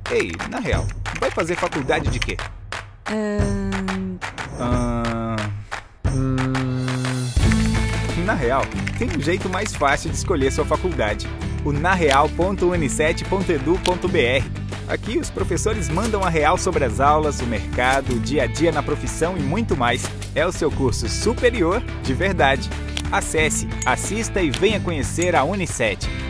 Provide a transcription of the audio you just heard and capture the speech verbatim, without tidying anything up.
Ei, na real, vai fazer faculdade de quê? Ahn, Ahn, Hum... Na real, tem um jeito mais fácil de escolher sua faculdade. O nareal ponto unicet ponto edu ponto br. Aqui os professores mandam a real sobre as aulas, o mercado, o dia a dia na profissão e muito mais. É o seu curso superior de verdade. Acesse, assista e venha conhecer a Unicet.